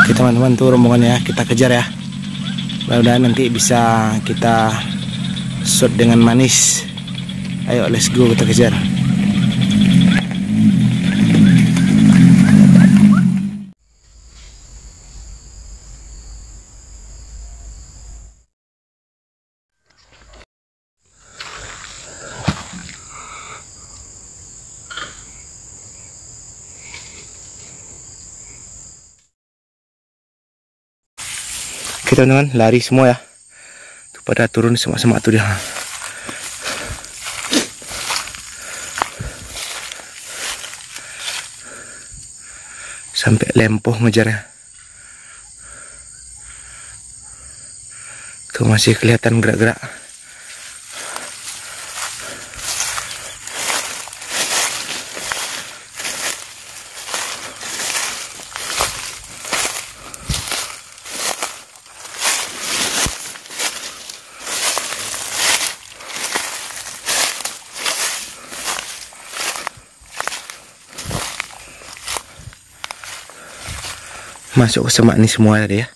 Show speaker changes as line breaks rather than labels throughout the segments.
Oke teman-teman, tuh rombongannya, kita kejar ya. Mudah-mudahan nanti bisa kita shot dengan manis. Ayo let's go, kita kejar. Oke teman-teman, lari semua ya. Tuh pada turun semak-semak tuh dia. Sampai lempoh ngejarnya. Tuh masih kelihatan gerak-gerak. Masuk ke semak ini semua tadi ya.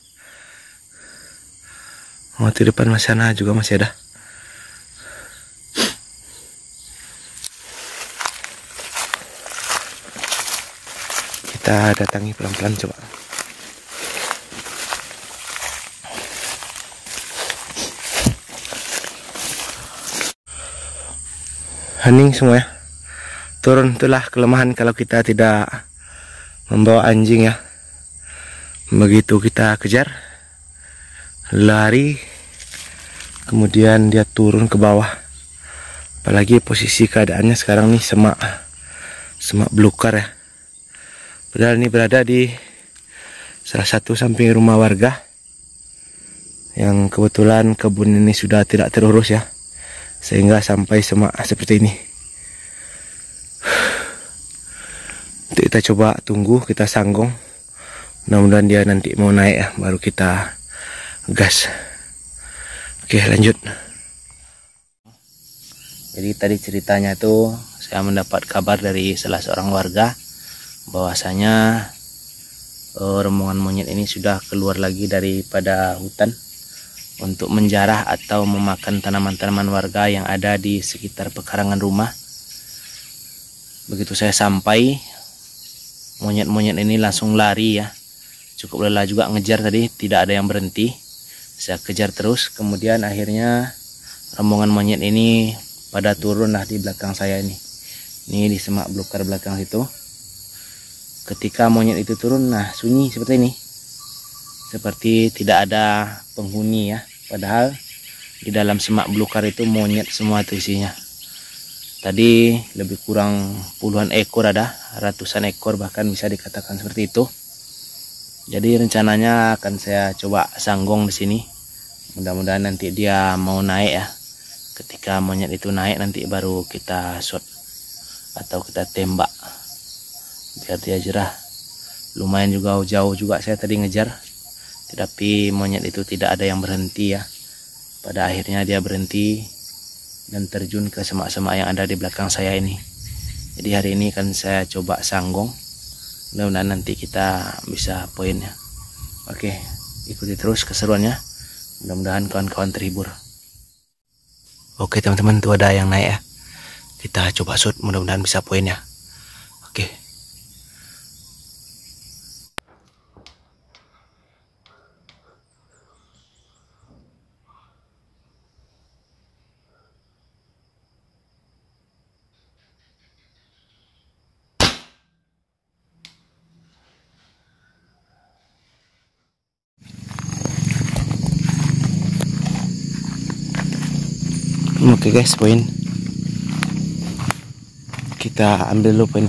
Oh, di depan sana juga masih ada. Kita datangi pelan-pelan coba. Hening semua ya. Turun, itulah kelemahan kalau kita tidak membawa anjing ya. Begitu kita kejar, lari, kemudian dia turun ke bawah. Apalagi posisi keadaannya sekarang nih semak belukar ya. Padahal ini berada di salah satu samping rumah warga yang kebetulan kebun ini sudah tidak terurus ya, sehingga sampai semak seperti ini. Nanti kita coba tunggu, kita sanggong. Mudah-mudahan dia nanti mau naik ya, baru kita gas. Oke, lanjut. Jadi tadi ceritanya tuh saya mendapat kabar dari salah seorang warga bahwasanya rombongan monyet ini sudah keluar lagi daripada hutan untuk menjarah atau memakan tanaman-tanaman warga yang ada di sekitar pekarangan rumah. Begitu saya sampai, monyet-monyet ini langsung lari ya. Cukup lelah juga ngejar tadi, tidak ada yang berhenti. Saya kejar terus, kemudian akhirnya rombongan monyet ini pada turun lah di belakang saya ini. Ini di semak belukar belakang situ. Ketika monyet itu turun, nah sunyi seperti ini. Seperti tidak ada penghuni ya. Padahal di dalam semak belukar itu monyet semua itu isinya. Tadi lebih kurang puluhan ekor ada, ratusan ekor bahkan bisa dikatakan seperti itu. Jadi rencananya akan saya coba sanggong di sini. Mudah-mudahan nanti dia mau naik ya. Ketika monyet itu naik nanti baru kita shot atau kita tembak biar dia jerah. Lumayan juga jauh juga saya tadi ngejar, tetapi monyet itu tidak ada yang berhenti ya. Pada akhirnya dia berhenti dan terjun ke semak-semak yang ada di belakang saya ini. Jadi hari ini kan saya coba sanggong. Mudah-mudahan nanti kita bisa poinnya. Oke, ikuti terus keseruannya. Mudah-mudahan kawan-kawan terhibur. Oke teman-teman, tuh ada yang naik ya. Kita coba shoot, mudah-mudahan bisa poinnya. Oke. Oke guys, poin. Kita ambil dulu poin.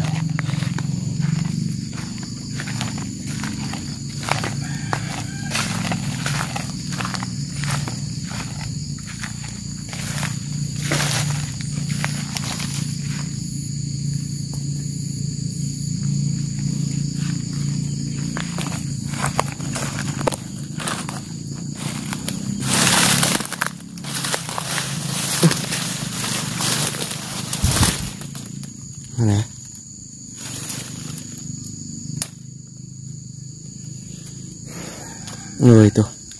Mana? Oh itu.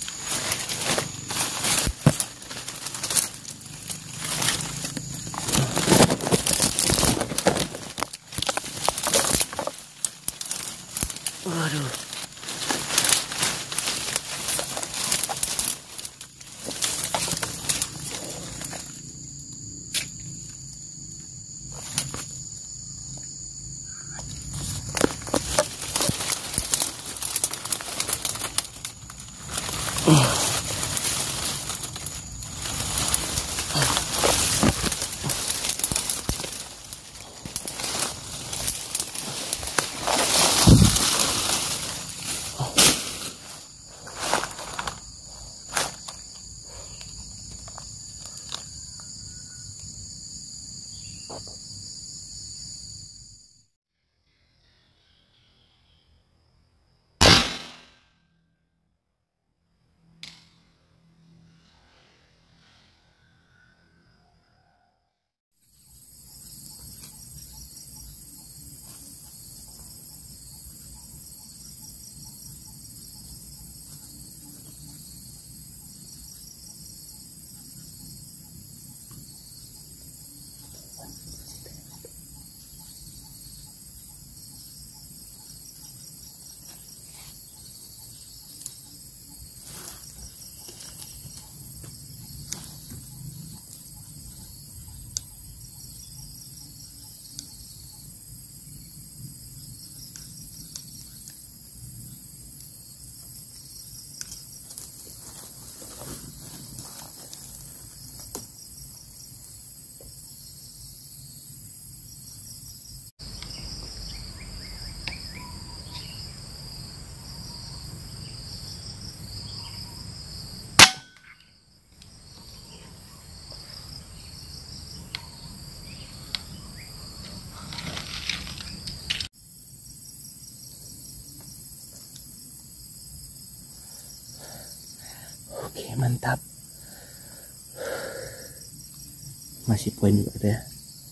Waduh. Oke, mantap. Masih poin juga ya.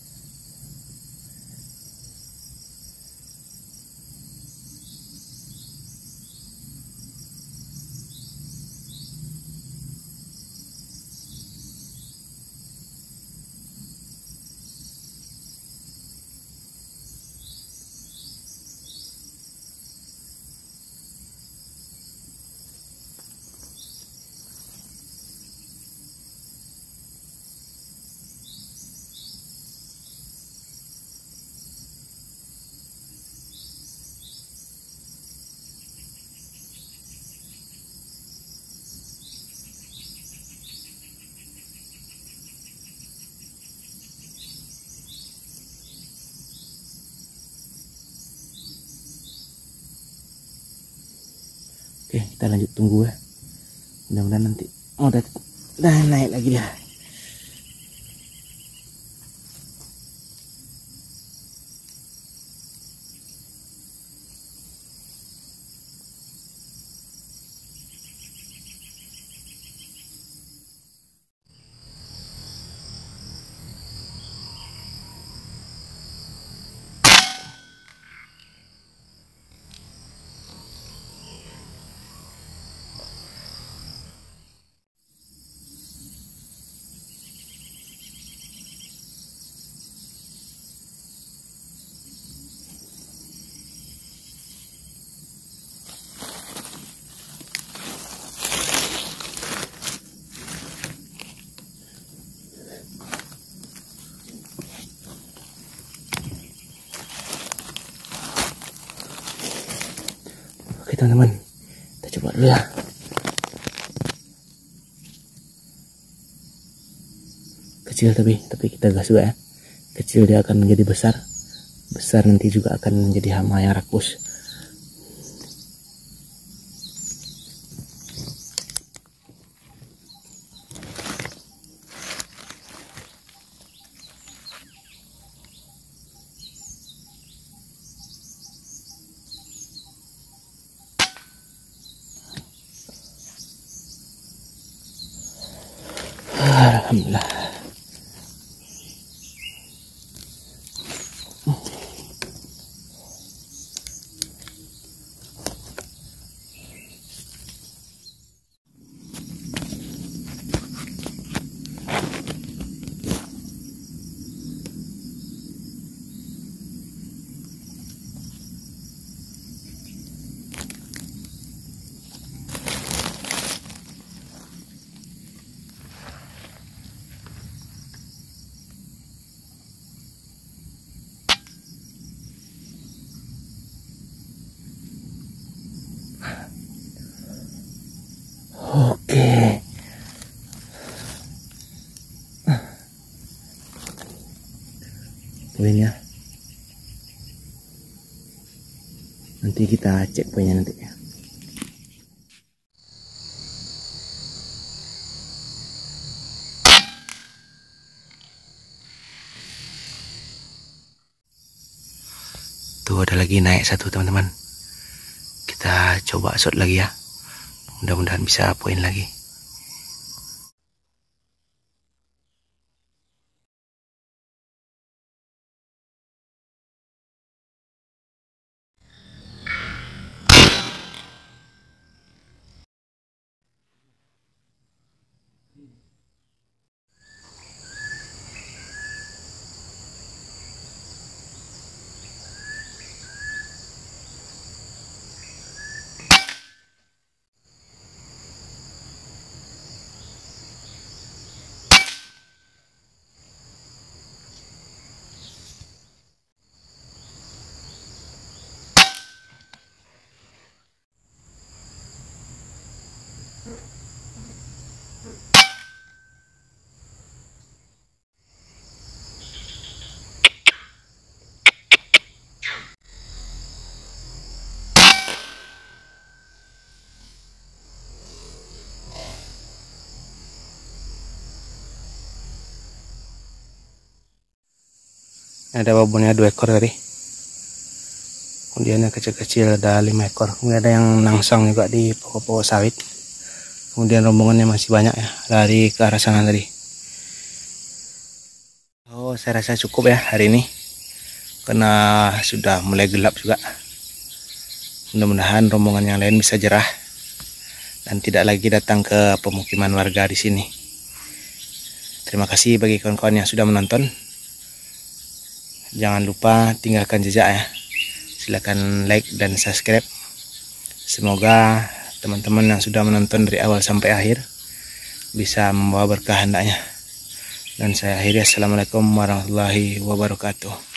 Oke, kita lanjut tunggu ya. Mudah-mudahan nanti udah naik lagi dia. Oke teman-teman, kita coba dulu ya. Kecil tapi kita gas juga ya. Kecil dia akan menjadi besar. Besar nanti juga akan menjadi hama yang rakus. Alhamdulillah. poinnya. Nanti kita cek poinnya nanti. Tuh ada lagi naik satu teman-teman. Kita coba shot lagi ya. Mudah-mudahan bisa poin lagi. Ada babonnya 2 ekor tadi. Kemudian yang kecil-kecil ada 5 ekor. Kemudian ada yang nangsang juga di pokok-pokok sawit. Kemudian rombongannya masih banyak ya, lari ke arah sana tadi. Oh, saya rasa cukup ya hari ini, karena sudah mulai gelap juga. Mudah-mudahan rombongan yang lain bisa jerah dan tidak lagi datang ke pemukiman warga di sini. Terima kasih bagi kawan-kawan yang sudah menonton. Jangan lupa tinggalkan jejak ya. Silakan like dan subscribe. Semoga teman-teman yang sudah menonton dari awal sampai akhir bisa membawa berkah hendaknya. Dan saya akhiri, assalamualaikum warahmatullahi wabarakatuh.